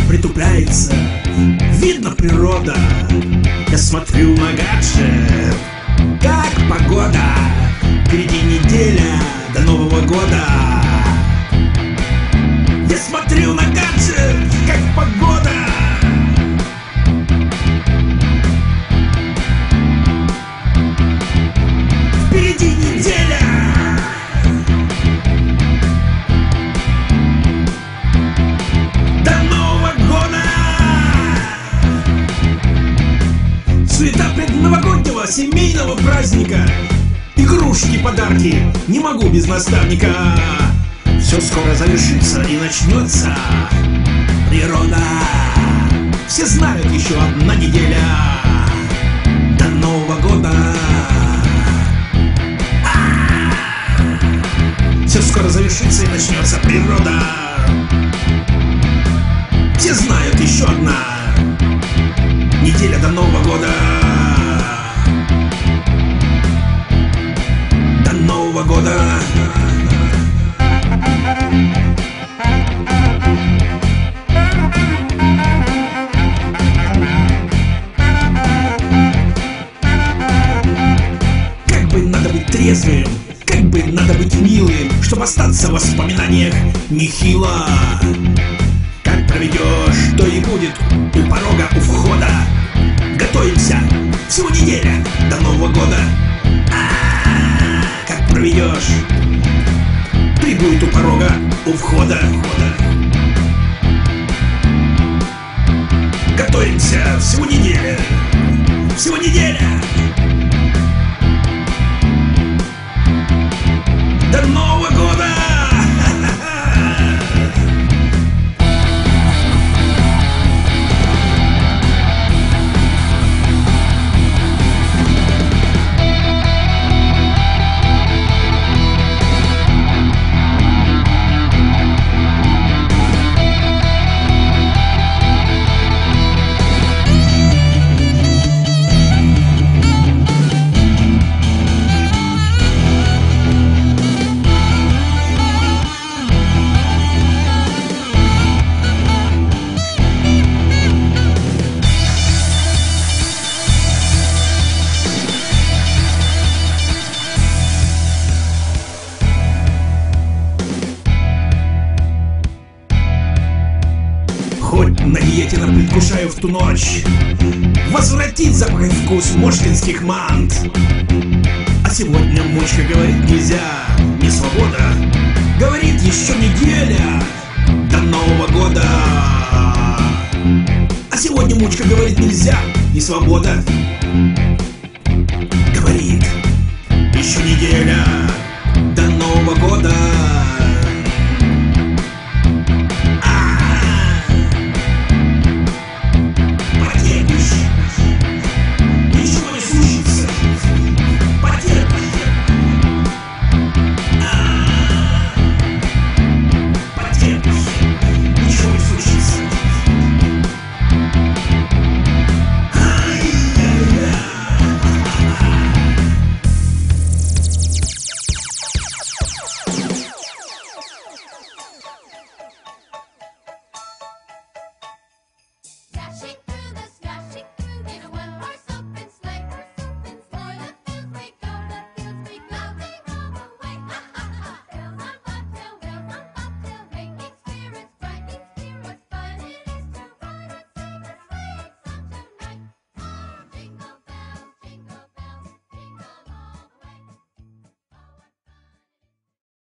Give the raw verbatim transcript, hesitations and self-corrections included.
притупляется, видно природа. Я смотрю на гаджет, как погода. Впереди неделя до Нового года. Я смотрю на гаджет, как погода. Впереди неделя. До Нового года. Суета предновогоднего семейного праздника. Игрушки, подарки, не могу без наставника. Все скоро завершится и начнется природа. Все знают, еще одна неделя до Нового года. Все скоро завершится и начнется природа. Все знают, еще одна неделя до Нового года. До Нового года. Как бы надо быть трезвым, как бы надо быть милым, чтобы остаться в воспоминаниях нехило. Как проведешь, то и будет у порога, у входа. Готовимся, всего неделя до Нового года. А-а-а, как проведешь, то и будет у порога, у входа. Готовимся, всего неделя, всего неделя до Нового года. Хоть на диете, но предвкушаю в ту ночь возвратить запах и вкус мошкинских мант. А сегодня мочка говорит нельзя, не свобода. Говорит еще неделя до Нового года. А сегодня мочка говорит нельзя, не свобода. Говорит еще неделя до Нового года.